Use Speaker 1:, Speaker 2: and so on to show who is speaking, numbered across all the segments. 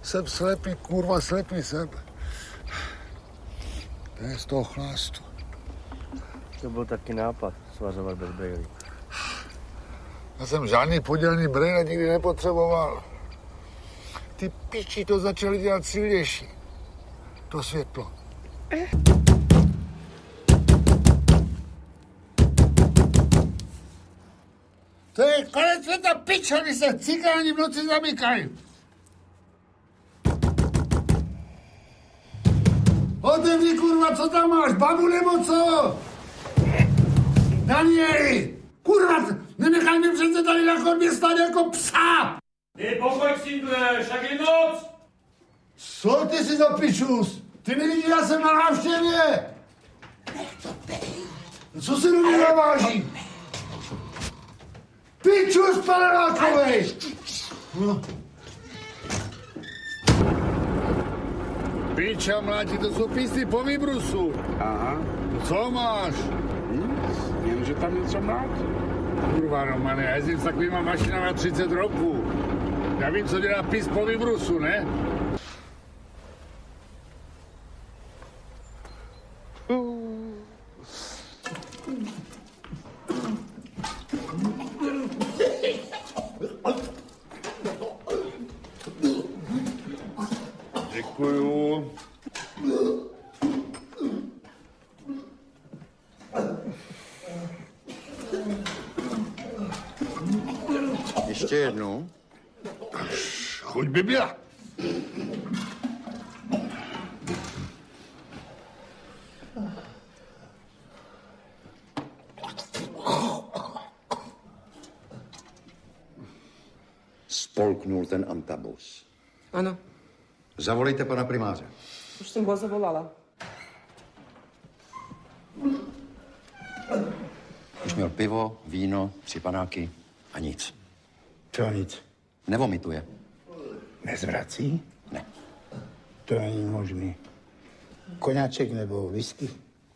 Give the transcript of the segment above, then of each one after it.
Speaker 1: Jsem slepý, kurva, slepý jsem. To je z toho chlástu.
Speaker 2: To byl taky nápad, svazovat bez brejlí.
Speaker 1: Já jsem žádný podělný brejle nikdy nepotřeboval. Ty piči to začaly dělat silnější. To světlo. To je konec světa, pičo, když se cikáni v noci zamykají. Otevři, kurva, co tam máš, babu nebo co? Danieli, kurva, nenechaj mě přece tady na chodbě stát jako psa.
Speaker 3: Ty pokoj, Sindle, však je noc.
Speaker 1: Co ty si za pičus? Ty nevidíš, já jsem na návštěvě. Co se do mě naváží? Pičus panelákovej! No. Piča mládí, to jsou písty po výbrusu.
Speaker 4: Aha.
Speaker 1: Co máš?
Speaker 4: Nic, jenže tam něco máte.
Speaker 1: Kurva, Romane, já jezdím s takovýma mašinama 30 roků. Já vím, co dělá pís po výbrusu, ne? Děkuju.
Speaker 5: Ještě jednou.
Speaker 1: Chuť by byla.
Speaker 5: Spolknul ten antabus.
Speaker 6: Ano,
Speaker 5: Zavolejte pana primáře.
Speaker 6: už jsem ho zavolala.
Speaker 5: Už měl pivo, víno, 3 panáky a nic.
Speaker 4: To nic.
Speaker 5: Nevomituje.
Speaker 4: Nezvrací?
Speaker 5: Ne.
Speaker 4: To není možný. Koňaček nebo whisky?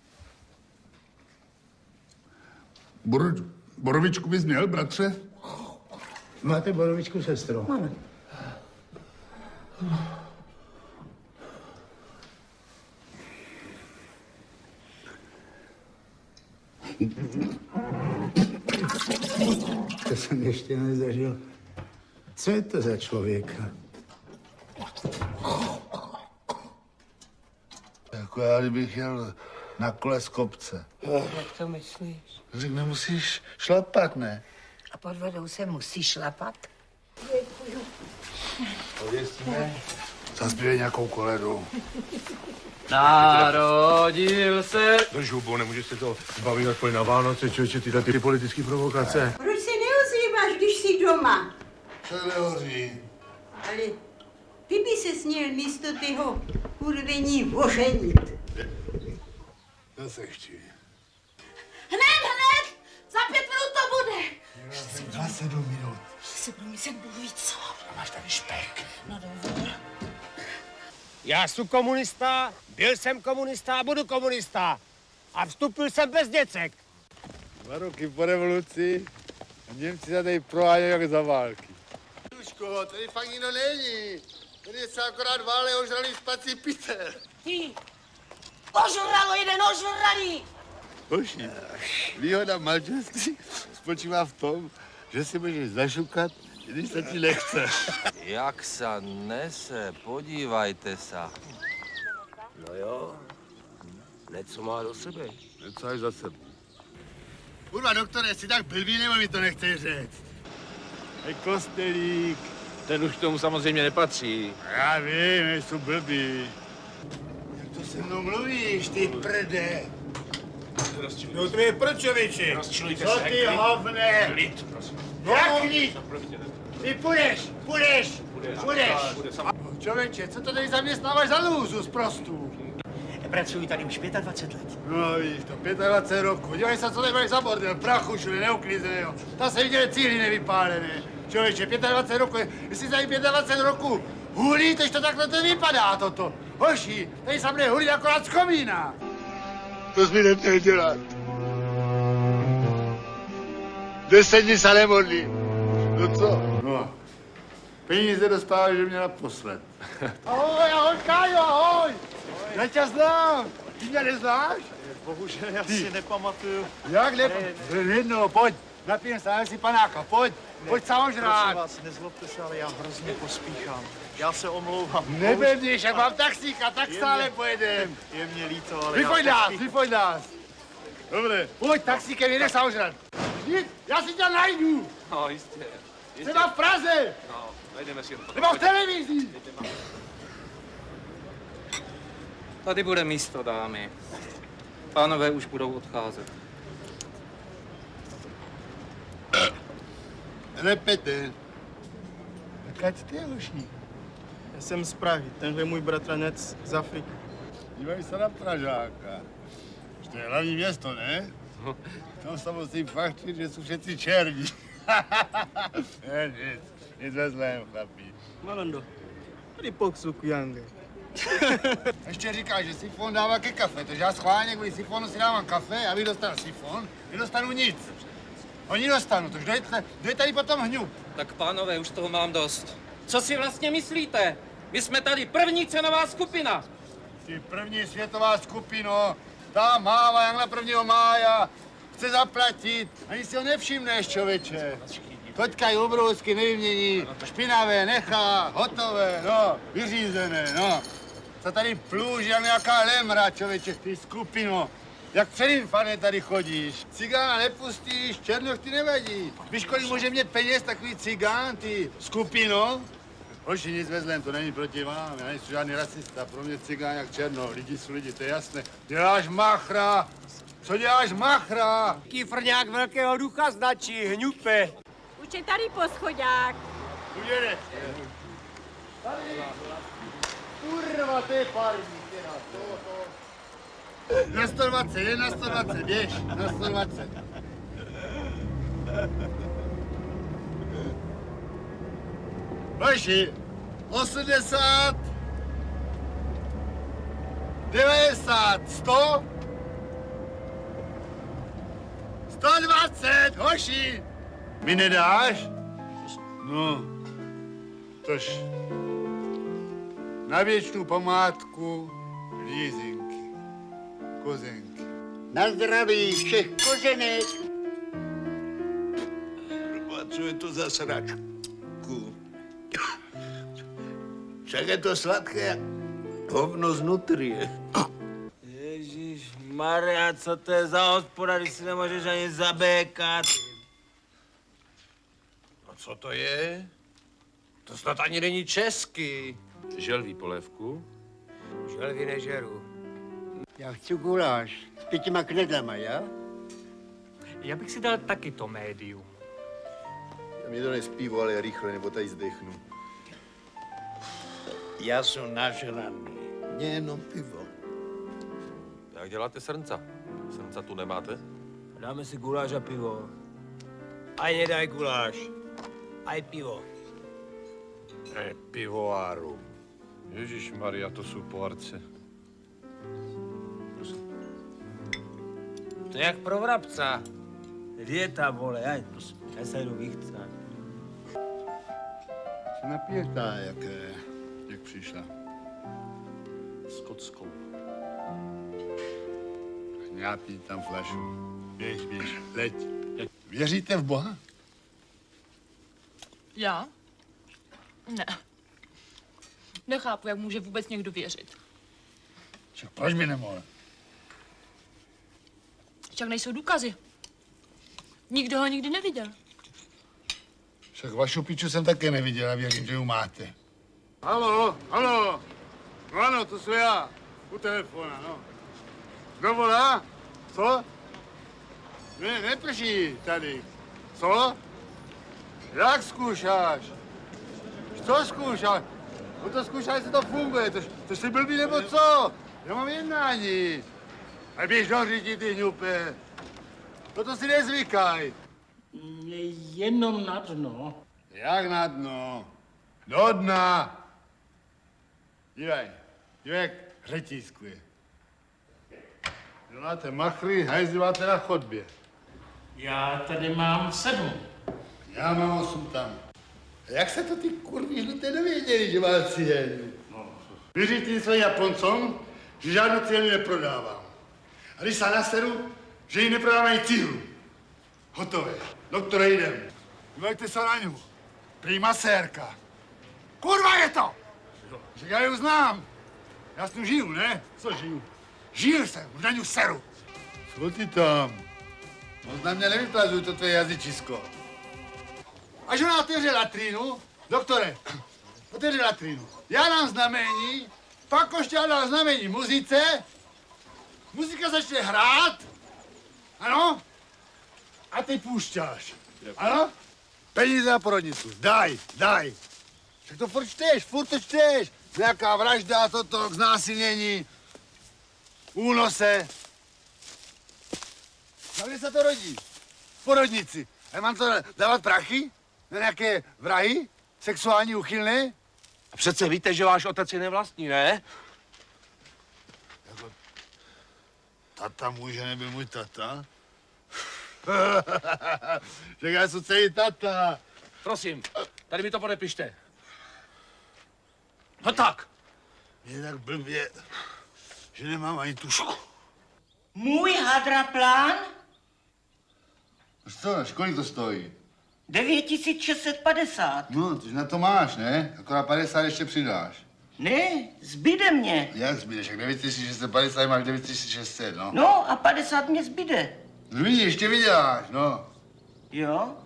Speaker 1: Borovičku bys měl, bratře?
Speaker 4: Máte borovičku, sestro?
Speaker 6: Máme.
Speaker 4: To jsem ještě nezažil. Co je to za člověka?
Speaker 1: Jako já, kdybych jel na kole z kopce.
Speaker 6: Jak to myslíš?
Speaker 1: Řík, nemusíš šlapat, ne?
Speaker 7: A pod vodou se musí šlapat?
Speaker 1: Pověsíme. Zazběj nějakou koledu.
Speaker 2: Narodil se...
Speaker 3: Drž hubu, nemůžeš se to zbavit aspoň na Vánoce, člověče, tyhle ty politické provokace.
Speaker 7: Proč se neozýváš, když jsi doma?
Speaker 1: Co nehoří?
Speaker 7: Ale ty by se směl místo tého kurvení oženit.
Speaker 1: To se chci.
Speaker 7: Hned! Za 5 minut to bude!
Speaker 1: Za 7 minut.
Speaker 7: Se budu myslet, budu jít co?
Speaker 1: A máš tady špek.
Speaker 7: No dobře.
Speaker 8: Já jsem komunista, byl jsem komunista a budu komunista. A vstupil jsem bez děcek.
Speaker 1: 2 roky po revoluci a Němci se tady prohánějí jak za války. Duško, tady fakt nikdo není. Tady se akorát vále ožralý spací pytel.
Speaker 7: Ty! Ožralo jeden ožralý!
Speaker 1: Hoši, výhoda manželství spočívá v tom, že si můžeš zašukat, když se ti nechce.
Speaker 9: Jak se nese, podívajte se.
Speaker 8: No jo, něco má do sebe.
Speaker 1: Něco až za sebe. Kurva, doktore, jsi tak blbý, nebo mi to nechceš říct? Hej, Kostelík.
Speaker 9: Ten už k tomu samozřejmě nepatří.
Speaker 1: Já vím, nejsou blbý. Jak to se mnou mluvíš, ty prde? No to je proč, člověče? Co ty hovne?
Speaker 3: Klid, prosím.
Speaker 1: Jak klid? Ty půjdeš. Člověče, co to tady zaměstnáváš za lůzu prostů?
Speaker 8: Pracuji tady už 25 let.
Speaker 1: No víš, to 25 roku. Dívej se, co tady máš za bordel, prachu všude, neuklizeného. Tam se viděli cíly nevypálené. Člověče, 25 roku, jestli tady 25 roku hulíš, to takhle to vypadá toto. Hoši, tady se bude hulit akorát z komína. To jsi mi neměl dělat. 10 dní se nemodlím. No co? No. Peníze dostáváš, že mě naposled. Ahoj, Kájo, ahoj! Já tě znám. Ty mě neznáš?
Speaker 3: Bohužel já si nepamatuju.
Speaker 1: Jak jedno, pojď. Napijem se, si panáka, pojď. Pojď
Speaker 3: Prosím
Speaker 1: samozřejmě.
Speaker 3: vás, nezlobte se, ale já hrozně pospíchám. Já se omlouvám.
Speaker 1: Nebedíš, jak mám taxíka, tak stále pojedem.
Speaker 3: Je mě líto, ale
Speaker 1: Vyfoď nás. Dobře, pojď taxíkem, jedeš samozřejmě. Já si tě najdu.
Speaker 9: No, jistě.
Speaker 1: Třeba v Praze.
Speaker 9: No, najdeme si ho.
Speaker 1: Nebo v televizi.
Speaker 10: Tady bude místo, dámy. Pánové už budou odcházet.
Speaker 1: Repete. Kať ty, hoší?
Speaker 4: Já jsem z Prahy, tenhle můj bratranec z Afriky.
Speaker 1: Dívej se na Pražáka. To je hlavní město, ne? Tam se musím fakt že jsou všetci černí. Nic ve zlém, chlapi.
Speaker 4: Malando, tady poksuku, Jange.
Speaker 1: Ještě říkáš, že sifon dává ke kafe, takže já schválně kvůli sifonu si dávám kafe, abych dostal sifon, nedostanu nic. Oni dostanu, takže kdo je tady potom hňub?
Speaker 10: Tak pánové, už toho mám dost. Co si vlastně myslíte? My jsme tady první cenová skupina.
Speaker 1: Ty první světová skupino, ta máva jak na 1. mája, chce zaplatit, ani si ho nevšimneš, člověče. Toťka je obrovsky nevymění, špinavé nechá, hotové, no, vyřízené, no. Co tady plůží jak nějaká lemra, člověče, ty skupino. Jak před infarktem tady chodíš. Cigána nepustíš, černoch ty nevadí. Víš, kolik může mít peněz takový cigán, ty skupino? Hoši, nic ve zlém, to není proti vám, já nejsem žádný rasista, pro mě cigán jak černo, lidi jsou lidi, to je jasné. Děláš machra, co děláš machra?
Speaker 8: Kýfrňák velkého ducha značí, hňupe.
Speaker 7: Už je tady poschodák.
Speaker 1: Udělej. Tady. Kurva, to je parní, teda, to. Na 120, jen na 120, běž, na 120. Hoši, 80, 90, 100, 120, hoši. Mi nedáš? No, tož na věčnou památku lízinky, kozenky.
Speaker 4: Na zdraví všech koženek.
Speaker 1: Co je to za sračku? Však je to sladké hovno z nutrie.
Speaker 8: Ježíš Maria, co to je za hospoda, když si nemůžeš ani zabékat?
Speaker 9: A co to je? To snad ani není česky. Želví polévku?
Speaker 8: Želvy nežeru.
Speaker 4: Já chci guláš s 5 knedlama, já?
Speaker 10: Já bych si dal taky to médium.
Speaker 1: Já mi to nespívu, ale rychle, nebo tady zdechnu.
Speaker 4: Já jsem nažraný.
Speaker 1: Jenom pivo.
Speaker 9: Jak děláte srnca? Srnca tu nemáte?
Speaker 8: Dáme si guláš a pivo. Aj nedaj guláš. Aj pivo.
Speaker 3: Pivoáru. Ježíš Maria, to jsou pohárce.
Speaker 8: To je jak pro vrabca. Dieta, vole, já se jdu vychcat.
Speaker 1: Se napětá, jak přišla.
Speaker 3: Skotskou.
Speaker 1: Já pít tam flašu. Běž, leď. Věříte v Boha?
Speaker 11: Já? Ne. Nechápu, jak může vůbec někdo věřit.
Speaker 1: Však proč by nemohl?
Speaker 11: Však nejsou důkazy. Nikdo ho nikdy neviděl.
Speaker 1: Však vašu piču jsem také neviděl a věřím, že ji máte. Haló. No ano, to jsem já. U telefona, no. Kdo volá? Co? Ne, neprší tady. Co? Jak zkoušáš? Co zkoušáš? No to zkoušáš, jestli to funguje. To jsi blbý nebo co? Já mám jednání. A běž do řidi, ty hňupe. To si nezvykaj.
Speaker 4: Jenom na dno.
Speaker 1: Jak na dno? Do dna. Dívej, jak řetískuje. Děláte machry, hajzlíváte na chodbě.
Speaker 4: Já tady mám 7.
Speaker 1: Já mám 8 tam. Jak se to ty kurví žluté dověděli, že má cihelnu? Věří tím svým Japoncům, že žádnou cihelnu neprodávám. A když se naseru, že ji neprodávají cihlu. Hotové. Doktore, jdem. Dívejte se na ňu. Prima sérka. Kurva je to! Že já ji znám. Já s ním žiju, ne? Co žiju? Žil jsem, už na ňu seru. Co ty tam? Moc na mě nevyplazuj to tvé jazyčisko. Až ona otevře latrínu, doktore, otevře latrínu. Já dám znamení, pak Košťál dá znamení muzice, muzika začne hrát, ano? A ty půšťáš, ano? Peníze na porodnicu, daj. Však to furt to čteš. Nějaká vražda, toto, znásilnění, únose. A kde se to rodí? V porodnici. A mám to dávat prachy? Na nějaké vrahy? Sexuální uchylné?
Speaker 8: A přece víte, že váš otec je nevlastní, ne?
Speaker 1: Jako, tata může nebyl můj tata? Však já jsem celý tata.
Speaker 8: Prosím, tady mi to podepište. No tak.
Speaker 1: Je tak blbě, že nemám ani tušku.
Speaker 7: Můj hadraplán
Speaker 1: Co, kolik to stojí?
Speaker 7: 9650.
Speaker 1: No, tyž na to máš, ne? Akorát 50 ještě přidáš.
Speaker 7: Ne, zbyde mě.
Speaker 1: Jak zbydeš? Jak 9650 máš 9600, no.
Speaker 7: No a 50 mě zbyde.
Speaker 1: No vidíš, ještě vyděláš, no.
Speaker 7: Jo?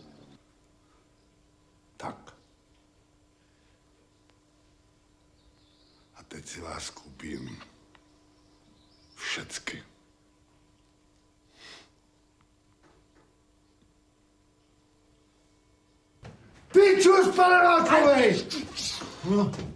Speaker 1: Tak. A teď si vás koupím všecky. Ty čus, pane Válkovej!